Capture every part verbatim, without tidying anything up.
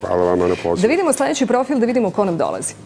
Hvala vama na pozivu. Da vidimo sljedeći profil, da vidimo ko nam dolazi.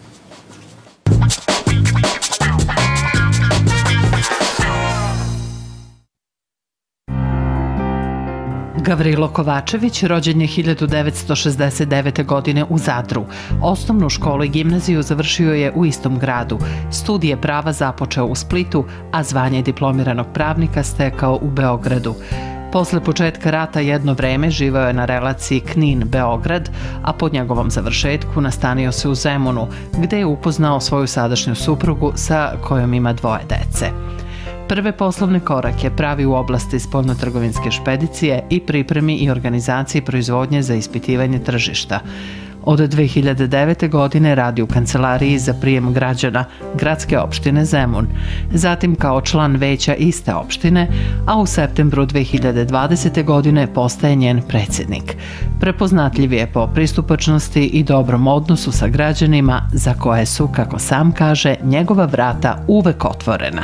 Gavrilo Kovačević rođen je hiljadu devetsto šezdeset devete. godine u Zadru. Osnovnu školu i gimnaziju završio je u istom gradu. Studije prava započeo u Splitu, a zvanje diplomiranog pravnika stekao u Beogradu. Posle početka rata jedno vreme živeo je na relaciji Knin-Beograd, a po njegovom završetku nastanio se u Zemunu, gde je upoznao svoju sadašnju suprugu sa kojom ima dvoje dece. Prve poslovne korake pravi u oblasti spoljnotrgovinske špedicije i pripremi i organizaciji proizvodnje za ispitivanje tržišta. Od dve hiljade devete. godine radi u kancelariji za prijem građana gradske opštine Zemun, zatim kao član veća iste opštine, a u septembru dve hiljade dvadesete. godine postaje njen predsjednik. Prepoznatljiv je po pristupačnosti i dobrom odnosu sa građanima, za koje su, kako sam kaže, njegova vrata uvek otvorena.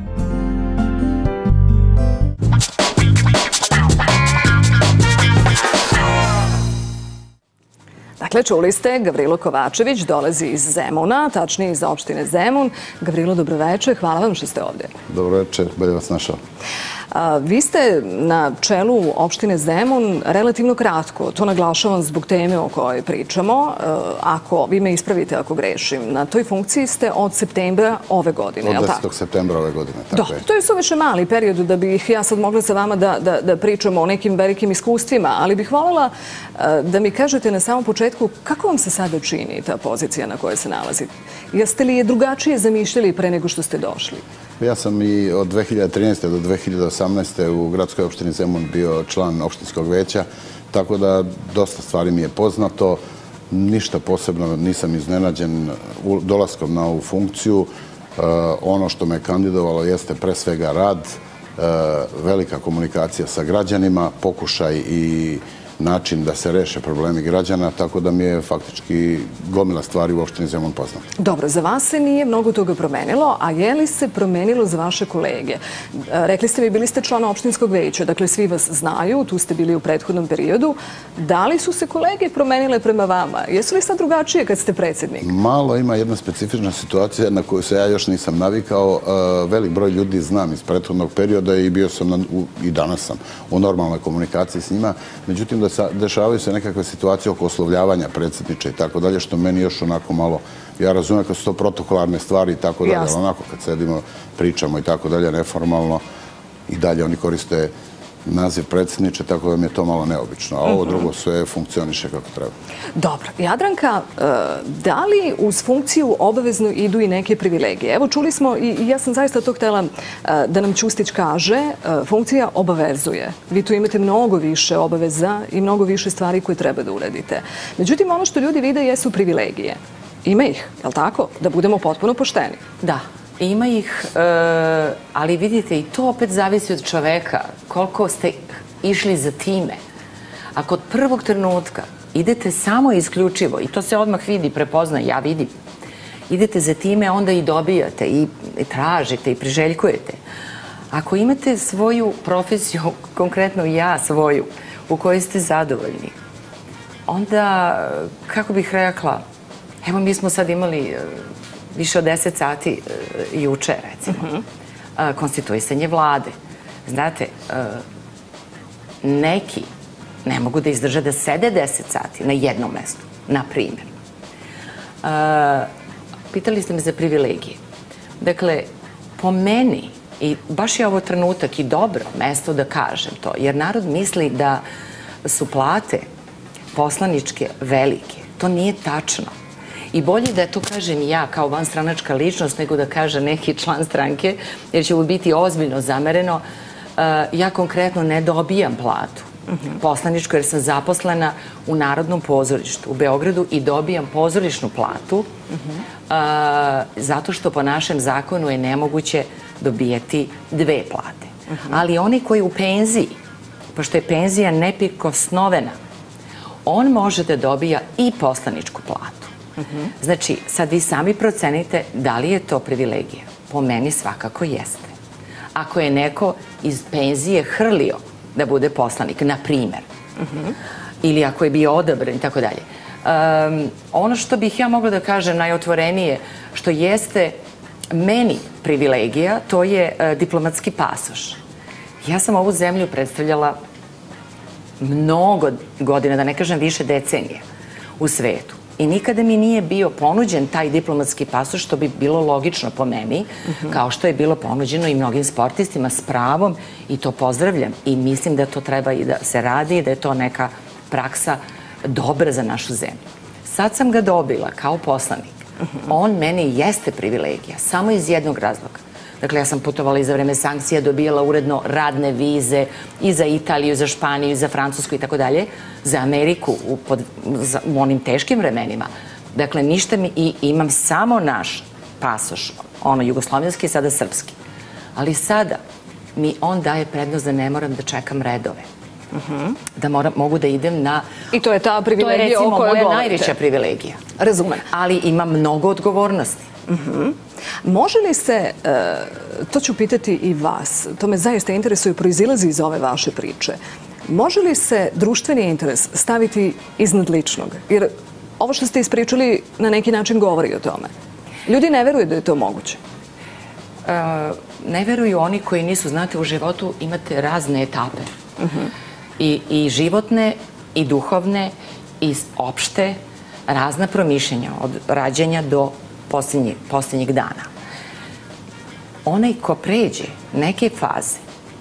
Dakle, čuli ste, Gavrilo Kovačević dolazi iz Zemuna, tačnije iz opštine Zemun. Gavrilo, dobroveče, hvala vam što ste ovdje. Dobroveče, bolje vas našao. Vi ste na čelu opštine Zemun relativno kratko, to naglašavam zbog teme o kojoj pričamo. Ako vi me ispravite ako grešim, na toj funkciji ste od septembra ove godine, je li tako? Od desetog septembra ove godine, tako je. To je suviše mali period da bih ja sad mogla sa vama da pričamo o nekim velikim iskustvima, ali bih voljela da mi kažete na samom početku kako vam se sada čini ta pozicija na kojoj se nalazite? Jeste li je drugačije zamišljali pre nego što ste došli? Ja sam i od dve hiljade trinaeste. do dve hiljade osamnaeste. u gradskoj opštini Zemun bio član opštinskog veća, tako da dosta stvari mi je poznato. Ništa posebno nisam iznenađen dolaskom na ovu funkciju. Ono što me kandidovalo jeste pre svega rad, velika komunikacija sa građanima, pokušaj i način da se reše problemi građana, tako da mi je faktički gomila stvari u opštini Zemun poznata. Dobro, za vas se nije mnogo toga promenilo, a je li se promenilo za vaše kolege? Rekli ste mi, bili ste član opštinskog veća, dakle svi vas znaju, tu ste bili u prethodnom periodu. Da li su se kolege promenile prema vama? Jesu li sad drugačije kad ste predsjednik? Malo ima jedna specifična situacija na koju se ja još nisam navikao. Velik broj ljudi znam iz prethodnog perioda i bio sam i danas sam u normalnoj komunikaciji s njima. Međutim, dešavaju se nekakve situacije oko oslovljavanja predsjedniče i tako dalje, što meni još onako malo, ja razumijem kad su to protokolarne stvari i tako dalje, ali onako kad sedimo, pričamo i tako dalje, neformalno, i dalje oni koriste naziv predsjedniče, tako da mi je to malo neobično, a ovo drugo sve funkcioniše kako treba. Dobro. Jadranka, da li uz funkciju obavezno idu i neke privilegije? Evo, čuli smo, i ja sam zaista to htjela da nam Ćustić kaže, funkcija obavezuje. Vi tu imate mnogo više obaveza i mnogo više stvari koje treba da uradite. Međutim, ono što ljudi vide jesu privilegije. Ima ih, je li tako? Da budemo potpuno pošteni. Da. Ima ih, ali vidite, i to opet zavisi od čoveka, koliko ste išli za time. Ako od prvog trenutka idete samo isključivo, i to se odmah vidi, prepozna, ja vidim, idete za time, onda i dobijate, i tražite, i priželjkujete. Ako imate svoju profesiju, konkretno ja svoju, u kojoj ste zadovoljni, onda, kako bih rekla, evo mi smo sad imali više od deset sati juče, recimo, konstituisanje vlade. Znate, neki ne mogu da izdrže da sede deset sati na jednom mestu, na primjer. Pitali ste me za privilegije. Dakle, po meni, i baš je ovo trenutak i dobro mesto da kažem to, jer narod misli da su plate poslaničke velike. To nije tačno. I bolje da to kažem ja kao vanstranačka ličnost nego da kaže neki član stranke, jer će biti ozbiljno zamereno. Ja konkretno ne dobijam platu poslaničku jer sam zaposlena u Narodnom pozorištu u Beogradu i dobijam pozorišnu platu zato što po našem zakonu je nemoguće dobijeti dve plate. Ali oni koji u penziji, pošto je penzija neprikosnovena, on može da dobija i poslaničku platu. Znači, sad vi sami procenite da li je to privilegija. Po meni svakako jeste. Ako je neko iz penzije hrlio da bude poslanik, na primjer, ili ako je bio odabran i tako dalje. Ono što bih ja mogla da kažem najotvorenije, što jeste meni privilegija, to je diplomatski pasoš. Ja sam ovu zemlju predstavljala mnogo godina, da ne kažem više decenije, u svetu. I nikada mi nije bio ponuđen taj diplomatski pasoš, što bi bilo logično po meni, kao što je bilo ponuđeno i mnogim sportistima s pravom, i to pozdravljam. I mislim da to treba i da se radi i da je to neka praksa dobra za našu zemlju. Sad sam ga dobila kao poslanik. On meni jeste privilegija, samo iz jednog razloga. Dakle, ja sam putovala i za vreme sankcija, dobijala uredno radne vize i za Italiju, i za Španiju, i za Francusku i tako dalje, za Ameriku u, pod, za, u onim teškim vremenima. Dakle, ništa mi, i imam samo naš pasoš, ono jugoslovenski i sada srpski. Ali sada mi on daje prednost da ne moram da čekam redove. Uh-huh. Da moram, mogu da idem na... I to je ta privilegija o kojoj govorite. To je recimo moja najveća privilegija. Razumem. Ali ima mnogo odgovornosti. Uh-huh. Može li se, to ću pitati i vas, to me zaista interesuje, proizilazi iz ove vaše priče, može li se društveni interes staviti iznad ličnog? Jer ovo što ste ispričali na neki način govori o tome. Ljudi ne veruju da je to moguće. Ne veruju oni koji nisu, znate, u životu imate razne etape. Uh-huh. I, I životne, i duhovne, i opšte, razna promišljenja, od rađenja do Posljednjeg, posljednjeg dana. Onaj ko pređe neke faze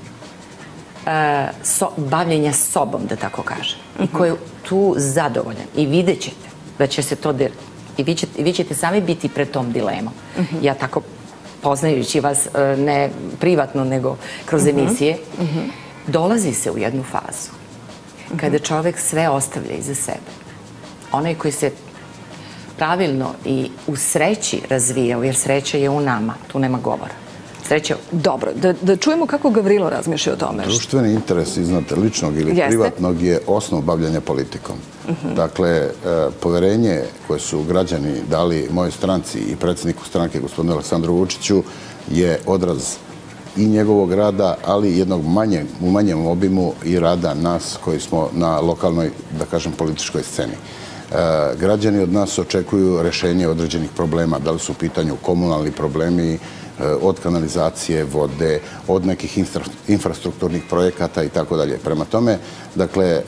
uh, so, bavljenja sobom, da tako kažem, uh-huh. i ko je tu zadovoljan, i vidjet ćete da će se to deliti. I vi ćete, vi ćete sami biti pred tom dilemom. Uh-huh. Ja tako, poznajući vas uh, ne privatno, nego kroz uh-huh. emisije, uh-huh. dolazi se u jednu fazu uh-huh. kada čovek sve ostavlja iza sebe. Onaj koji se pravilno i u sreći razvijao, jer sreća je u nama, tu nema govora. Sreća... Dobro, da, da čujemo kako Gavrilo razmišlja o tome. Društveni interes iznad ličnog ili Jeste. privatnog je osnov bavljanja politikom. Uh-huh. Dakle, poverenje koje su građani dali mojoj stranci i predsjedniku stranke, gospodinu Aleksandru Vučiću, je odraz i njegovog rada, ali jednog manje, u manjem obimu i rada nas koji smo na lokalnoj, da kažem, političkoj sceni. E, građani od nas očekuju rešenje određenih problema, da li su u pitanju komunalni problemi, e, od kanalizacije, vode, od nekih infra, infrastrukturnih projekata i tako dalje. Prema tome, dakle, e,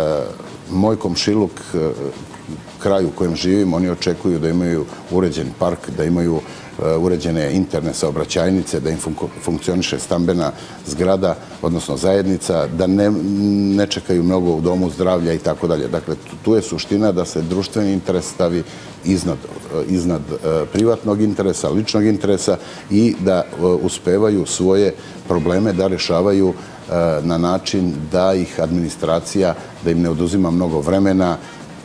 moj komšiluk, e, kraj u kojem živim, oni očekuju da imaju uređen park, da imaju uređene interne saobraćajnice, da im funkcioniše stambena zgrada, odnosno zajednica, da ne, ne čekaju mnogo u domu zdravlja i tako dalje. Dakle, tu je suština da se društveni interes stavi iznad, iznad privatnog interesa, ličnog interesa i da uspevaju svoje probleme da rešavaju na način da ih administracija, da im ne oduzima mnogo vremena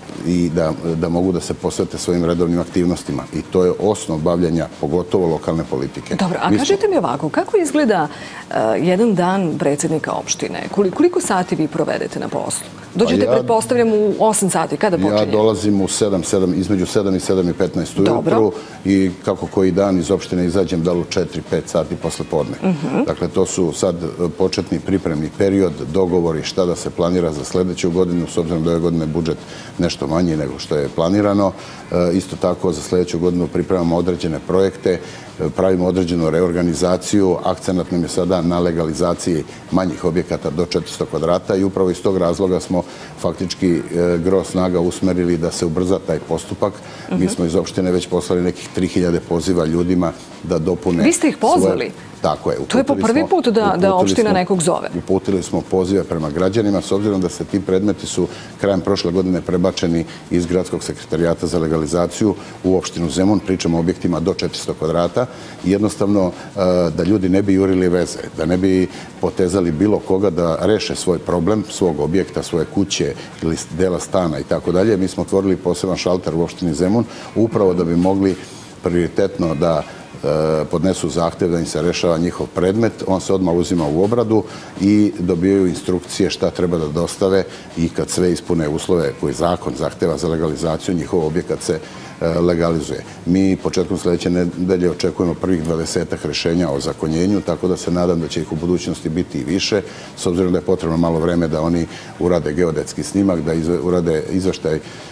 i da, da mogu da se posvete svojim redovnim aktivnostima. I to je osnov bavljanja, pogotovo lokalne politike. Dobro, a mi kažite smo... mi ovako, kako izgleda uh, jedan dan predsjednika opštine? Koliko, koliko sati vi provedete na poslu? Dođete, ja, pretpostavljam, u osam sati. Kada počinje? Ja dolazim u sedam, sedam, između sedam i sedam i petnaest ujutru i kako koji dan iz opštine izađem da li u četiri pet sati posle podne. Uh-huh. Dakle, to su sad početni pripremni period, dogovori šta da se planira za sljedeću godinu, s obzirom da je godine budžet nešto manji nego što je planirano. E, isto tako, za sljedeću godinu pripremamo određene projekte, pravimo određenu reorganizaciju. Akcenat nam je sada na legalizaciji manjih objekata do četiristo kvadrata i upravo iz tog razloga smo faktički e, gro snaga usmerili da se ubrza taj postupak. Uh-huh. Mi smo iz opštine već poslali nekih tri hiljade poziva ljudima da dopune... Vi ste ih pozvali? Svoje... Tako je. To je po prvi put da, da opština smo, nekog zove. Uputili smo pozive prema građanima, s obzirom da se ti predmeti su krajem prošle godine prebačeni iz Gradskog sekretarijata za legalizaciju u opštinu Zemun. Pričamo o objektima do četiristo kvadrata. I jednostavno da ljudi ne bi jurili veze, da ne bi potezali bilo koga da reše svoj problem, svog objekta, svoje kuće ili dela stana i tako dalje. Mi smo otvorili poseban šalter u opštini Zemun upravo da bi mogli prioritetno da podnesu zahtev da im se rešava njihov predmet, on se odmah uzima u obradu i dobijaju instrukcije šta treba da dostave i kad sve ispune uslove koji zakon zahteva za legalizaciju, njihov objekat se legalizuje. Mi početkom sljedeće nedelje očekujemo prvih dvadesetak rešenja o zakonjenju, tako da se nadam da će ih u budućnosti biti i više, s obzirom da je potrebno malo vreme da oni urade geodetski snimak, da urade izveštaj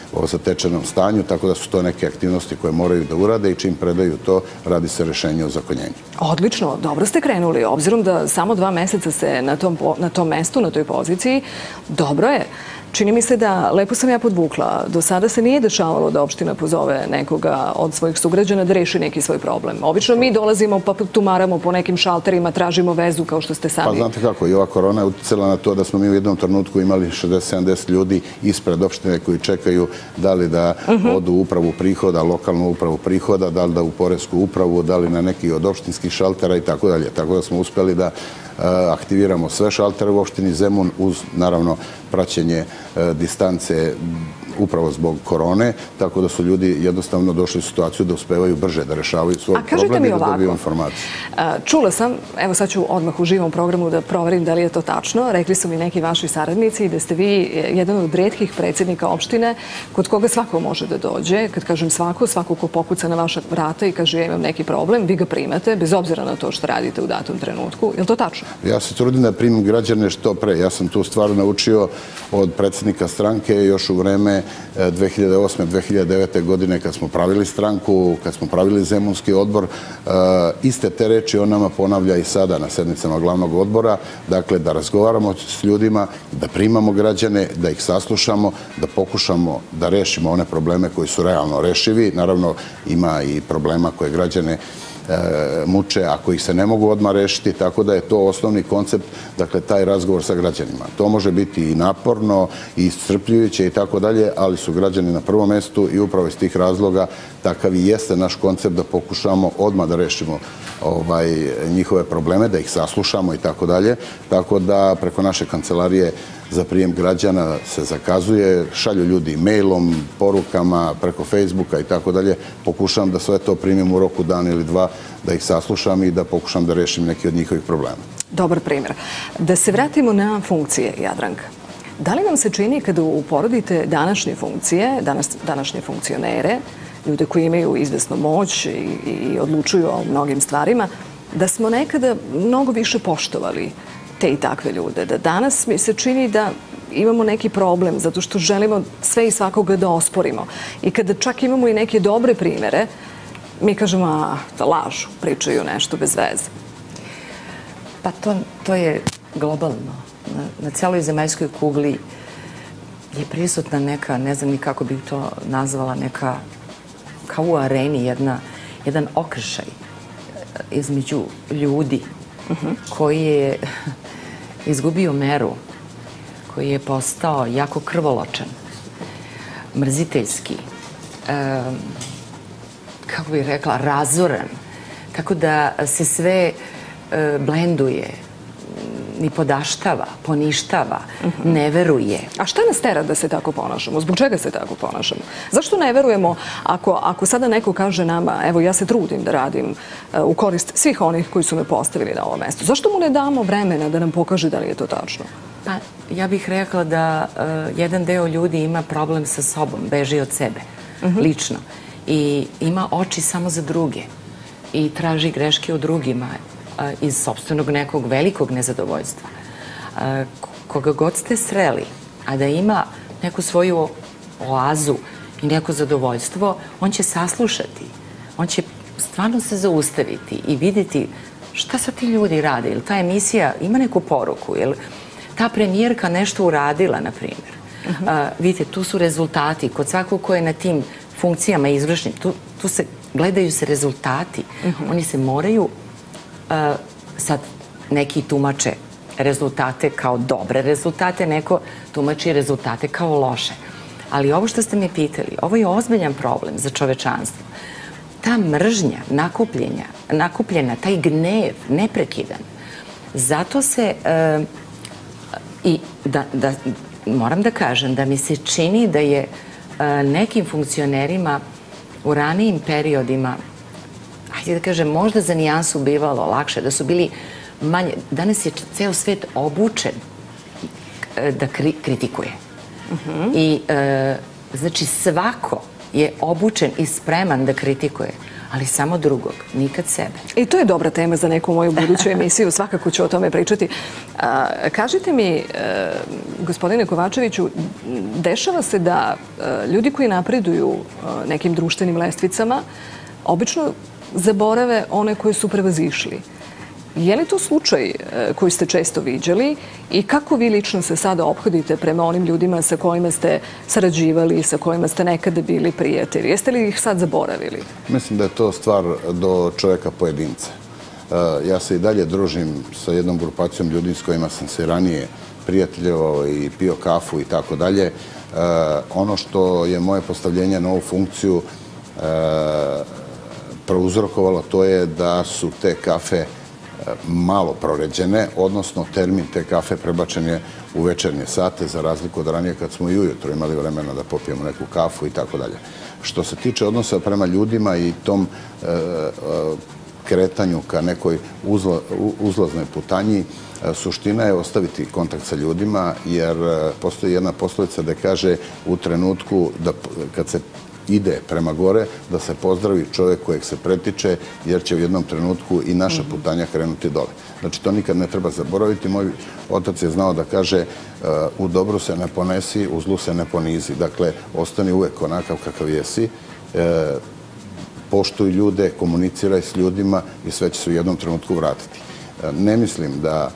o zatečenom stanju, tako da su to neke aktivnosti koje moraju da urade i čim predaju to, radi se rešenje o zakonjenju. Odlično, dobro ste krenuli. Obzirom da samo dva meseca ste na tom, na tom mestu, na toj poziciji, dobro je. Čini mi se da, lepo sam ja podvukla, do sada se nije dešavalo da opština pozove nekoga od svojih sugrađana da reši neki svoj problem. Obično mi dolazimo pa tumaramo po nekim šalterima, tražimo vezu kao što ste sami. Pa znate kako, i ova korona je uticala na to da smo mi u jednom trenutku imali šezdeset sedamdeset ljudi ispred opštine koji čekaju da li da odu u upravu prihoda, lokalnu upravu prihoda, da li da u poresku upravu, da li na neki od opštinskih šaltera i tako dalje. Tako da smo uspeli da aktiviramo sve šaltere u opštini Zemun uz, naravno, praćenje distance upravo zbog korone, tako da su ljudi jednostavno došli u situaciju da uspevaju brže da rešavaju svoj problem i da dobiju informaciju. Čula sam, evo sad ću odmah u živom programu da proverim da li je to tačno, rekli su mi neki vaši saradnici da ste vi jedan od retkih predsjednika opštine kod koga svako može da dođe. Kad kažem svako, svako ko pokuca na vaša vrata i kaže ja imam neki problem, vi ga primate, bez obzira na to što radite u datom trenutku. Je li to tačno? Ja se trudim da primim građane što pre. Ja sam tu stvar naučio od predsjednika stranke još u vreme dve hiljade osme do dve hiljade devete. godine kad smo pravili stranku, kad smo pravili Zemunski odbor, iste te reči on nama ponavlja i sada na sednicama glavnog odbora. Dakle, da razgovaramo s ljudima, da primamo građane, da ih saslušamo, da pokušamo da rešimo one probleme koji su realno rešivi. Naravno, ima i problema koje građane muče, ako ih se ne mogu odmah rešiti, tako da je to osnovni koncept, dakle, taj razgovor sa građanima. To može biti i naporno, i iscrpljujuće i tako dalje, ali su građani na prvom mestu i upravo iz tih razloga takav i jeste naš koncept da pokušamo odmah da rešimo njihove probleme, da ih saslušamo i tako dalje. Tako da preko naše kancelarije za prijem građana se zakazuje, šalju ljudi mailom, porukama, preko Facebooka i tako dalje. Pokušam da sve to primim u roku dan ili dva, da ih saslušam i da pokušam da rešim neki od njihovih problema. Dobar primjer. Da se vratimo na funkcije, Jadranka. Da li vam se čini kada uporodite današnje funkcije, današnje funkcionere, ljude koji imaju izvesnu moć i odlučuju o mnogim stvarima, da smo nekada mnogo više poštovali te i takve ljude? Da danas mi se čini da imamo neki problem zato što želimo sve i svakoga da osporimo. I kada čak imamo i neke dobre primere, mi kažemo, a, da lažu, pričaju nešto bez veze. Pa to je globalno. Na celoj zemaljskoj kugli je prisutna neka, ne znam ni kako bih to nazvala, neka, kao u areni, jedan okršaj između ljudi koji je izgubio meru, koji je postao jako krvoločan, mrziteljski, kako bih rekla, razoran, tako da se sve blenduje, ni podaštava, poništava, ne veruje. A šta nas tera da se tako ponašamo? Zbog čega se tako ponašamo? Zašto ne verujemo ako sada neko kaže nama, evo ja se trudim da radim u korist svih onih koji su me postavili na ovo mesto? Zašto mu ne damo vremena da nam pokaže da li je to tačno? Pa ja bih rekla da jedan deo ljudi ima problem sa sobom, beži od sebe, lično. I ima oči samo za druge i traži greške u drugima iz sopstvenog nekog velikog nezadovoljstva. Koga god ste sreli, a da ima neku svoju oazu i neko zadovoljstvo, on će saslušati, on će stvarno se zaustaviti i vidjeti šta sad ti ljudi rade, ili ta emisija ima neku poruku, ili ta premijerka nešto uradila, na primjer. Vidite, tu su rezultati. Kod svakog ko je na tim funkcijama izvršnim, tu se gledaju se rezultati. Oni se moraju, sad neki tumače rezultate kao dobre rezultate, neko tumači rezultate kao loše. Ali ovo što ste me pitali, ovo je ozbiljan problem za čovečanstvo. Ta mržnja, nakupljena, taj gnev, neprekidan. Zato se, i moram da kažem, da mi se čini da je nekim funkcionerima u ranijim periodima, hajde da kažem, možda za nijansu bivalo lakše, da su bili manje. Danas je ceo svet obučen da kritikuje. I, znači, svako je obučen i spreman da kritikuje, ali samo drugog, nikad sebe. I to je dobra tema za neku moju buduću emisiju, svakako ću o tome pričati. Kažite mi, gospodine Kovačeviću, dešava se da ljudi koji napreduju nekim društvenim lestvicama obično zaborave one koje su prevazišli. Je li to slučaj koji ste često viđali i kako vi lično se sada ophodite prema onim ljudima sa kojima ste sarađivali, sa kojima ste nekada bili prijatelji? Jeste li ih sad zaboravili? Mislim da je to stvar do čovjeka pojedinca. Ja se i dalje družim sa jednom grupacijom ljudi s kojima sam se ranije prijateljevao i pio kafu i tako dalje. Ono što je moje postavljenje na ovu funkciju prouzrokovalo, to je da su te kafe malo proređene, odnosno termin te kafe prebačen je u večernje sate, za razliku od ranije kad smo i ujutro imali vremena da popijemo neku kafu i tako dalje. Što se tiče odnosa prema ljudima i tom kretanju ka nekoj uzlaznoj putanji, suština je ostaviti kontakt sa ljudima, jer postoji jedna poslovica da kaže u trenutku da kad se ide prema gore, da se pozdravi čovjek kojeg se pretiče, jer će u jednom trenutku i naša putanja krenuti dole. Znači, to nikad ne treba zaboraviti. Moj otac je znao da kaže u dobru se ne ponesi, u zlu se ne ponizi. Dakle, ostani uvek onakav kakav jesi, poštuj ljude, komuniciraj s ljudima i sve će se u jednom trenutku vratiti. Ne mislim da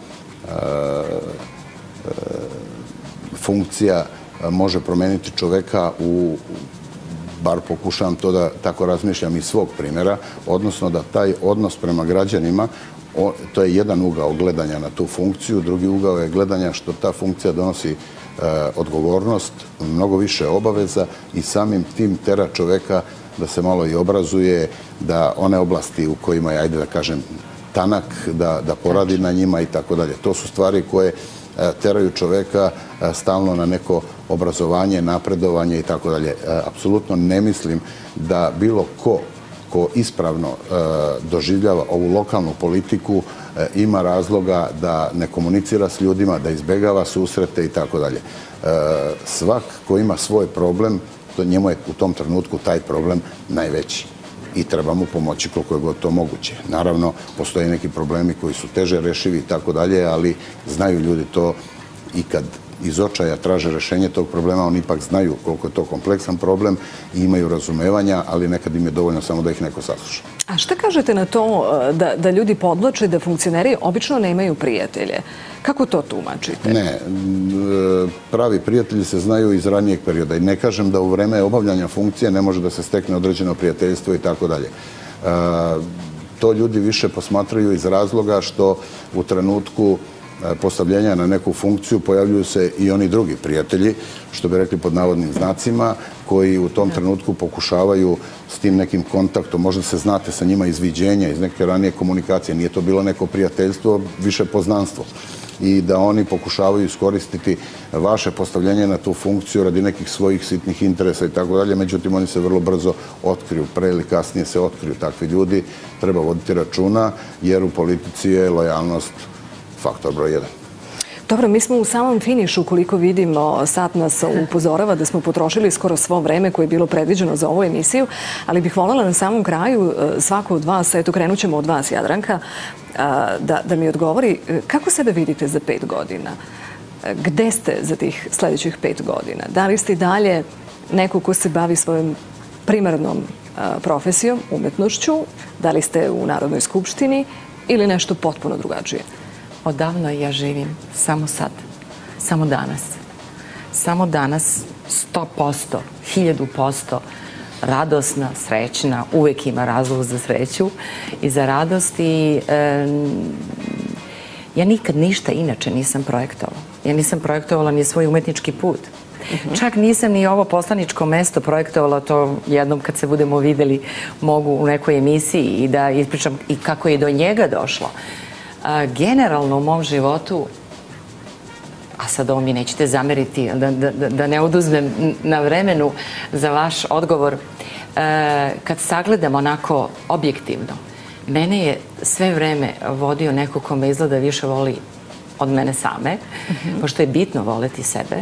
funkcija može promeniti čoveka u bar pokušavam to da tako razmišljam iz svog primjera, odnosno da taj odnos prema građanima, to je jedan ugao gledanja na tu funkciju, drugi ugao je gledanja što ta funkcija donosi odgovornost, mnogo više obaveza i samim tim tera čoveka da se malo i obrazuje, da one oblasti u kojima je, ajde da kažem, tanak, da poradi na njima i tako dalje. To su stvari koje teraju čoveka stalno na neko obrazovanje, napredovanje i tako dalje. Apsolutno ne mislim da bilo ko ko ispravno doživljava ovu lokalnu politiku ima razloga da ne komunicira s ljudima, da izbegava susrete i tako dalje. Svak ko ima svoj problem, to njemu je u tom trenutku taj problem najveći i treba mu pomoći koliko je god to moguće. Naravno, postoje neki problemi koji su teže rešivi i tako dalje, ali znaju ljudi to i kad iz očaja traže rešenje tog problema, oni ipak znaju koliko je to kompleksan problem i imaju razumevanja, ali nekad im je dovoljno samo da ih neko sasluša. A šta kažete na to da ljudi podvlače da funkcioneri obično nemaju prijatelje? Kako to tumačite? Ne, pravi prijatelji se znaju iz ranijeg perioda i ne kažem da u vreme obavljanja funkcije ne može da se stekne određeno prijateljstvo i tako dalje. To ljudi više posmatraju iz razloga što u trenutku postavljenja na neku funkciju pojavljuju se i oni drugi prijatelji, što bi rekli pod navodnim znacima, koji u tom trenutku pokušavaju s tim nekim kontaktom, možda se znate sa njima iz viđenja, iz neke ranije komunikacije, nije to bilo neko prijateljstvo, više poznanstvo. I da oni pokušavaju iskoristiti vaše postavljenje na tu funkciju radi nekih svojih sitnih interesa i tako dalje, međutim oni se vrlo brzo otkriju, pre ili kasnije se otkriju takvi ljudi, treba voditi računa, jer u politici je lojalnost faktor broj jedan. Dobro, mi smo u samom finišu, koliko vidimo, sat nas upozorava da smo potrošili skoro svo vreme koje je bilo predviđeno za ovu emisiju, ali bih voljela na samom kraju svako od vas, eto krenut ćemo od vas, Jadranka, da mi odgovori kako sebe vidite za pet godina? Gde ste za tih sljedećih pet godina? Da li ste i dalje neko ko se bavi svojom primarnom profesijom, umetnošću? Da li ste u Narodnoj skupštini ili nešto potpuno drugačije? Odavno ja živim samo sad, samo danas. Samo danas, sto posto, hiljadu posto, radosna, srećna, uvek ima razlog za sreću i za radost i ja nikad ništa inače nisam projektovala. Ja nisam projektovala ni svoj umetnički put. Čak nisam ni ovo poslaničko mesto projektovala, to jednom kad se budemo videli mogu u nekoj emisiji i da ispričam i kako je do njega došlo. Generalno u mom životu, a sad ovo mi nećete zameriti, da ne oduzmem na vremenu za vaš odgovor, kad sagledam onako objektivno, mene je sve vreme vodio neko ko me izgleda više voli od mene same, pošto je bitno voleti sebe,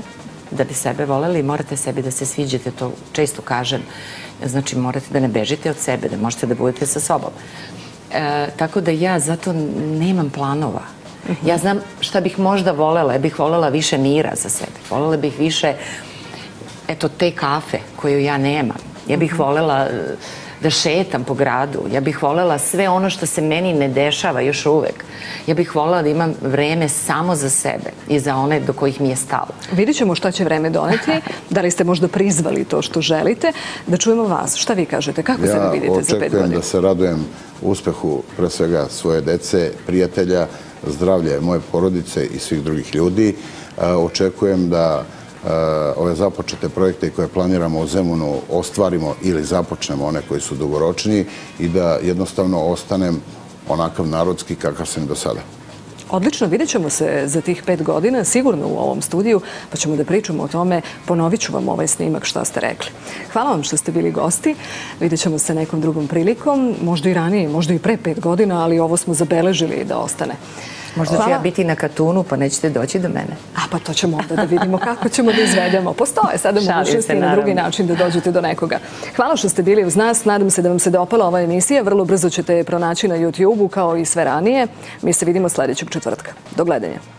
Da bi sebe voleli, morate sebi da se sviđate, to često kažem. Znači, morate da ne bežite od sebe, da možete da budete sa sobom. E, tako da ja zato nemam planova. Ja znam šta bih možda volela. Ja bih volela više mira za sebe. Volela bih više, eto, te kafe koju ja nemam. Ja bih volela da šetam po gradu. Ja bih volela sve ono što se meni ne dešava još uvek. Ja bih volela da imam vreme samo za sebe i za one do kojih mi je stalo. Vidjet ćemo šta će vreme doneti. Da li ste možda prizvali to što želite? Da čujemo vas. Šta vi kažete? Kako se vi vidite za pet godina? Ja očekujem da se radujem uspehu pre svega svoje dece, prijatelja, zdravlje moje porodice i svih drugih ljudi. Očekujem da ove započete projekte koje planiramo u Zemunu ostvarimo ili započnemo one koji su dugoročni i da jednostavno ostanem onakav narodski kakav sam do sada. Odlično, vidjet ćemo se za tih pet godina, sigurno u ovom studiju, pa ćemo da pričamo o tome. Ponovit ću vam ovaj snimak šta ste rekli. Hvala vam što ste bili gosti. Vidjet ćemo se nekom drugom prilikom, možda i ranije, možda i pre pet godina, ali ovo smo zabeležili da ostane. Možda ću ja biti na Katunu, pa nećete doći do mene. A pa to ćemo onda da vidimo kako ćemo da izvedemo. Postoje sada mogućnosti na drugi način da dođete do nekoga. Hvala što ste bili uz nas. Nadam se da vam se dopala ova emisija. Vrlo brzo ćete je pronaći na YouTube-u kao i sve ranije. Mi se vidimo sljedećeg četvrtka. Do gledanja.